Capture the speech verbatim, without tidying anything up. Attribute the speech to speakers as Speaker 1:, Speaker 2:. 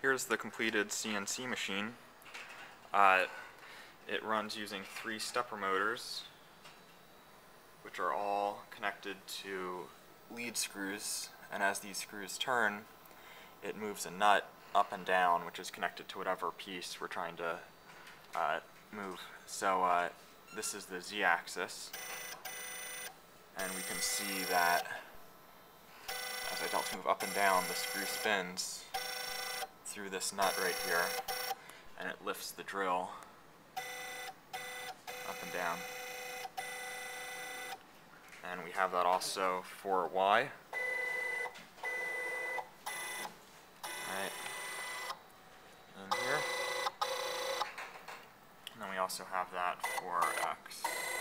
Speaker 1: Here's the completed C N C machine. Uh, it runs using three stepper motors, which are all connected to lead screws, and as these screws turn, it moves a nut up and down, which is connected to whatever piece we're trying to uh, move. So uh, this is the z-axis, and we can see that as I belt move up and down, the screw spins through this nut right here, and it lifts the drill up and down. And we have that also for Y. Right in here. And then we also have that for X.